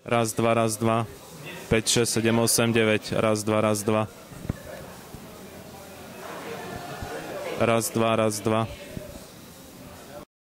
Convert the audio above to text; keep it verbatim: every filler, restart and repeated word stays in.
Raz, dva, raz, dva. päť, šesť, sedem, osem, deväť. Raz, dva, raz, dva. Raz, dva, raz, dva.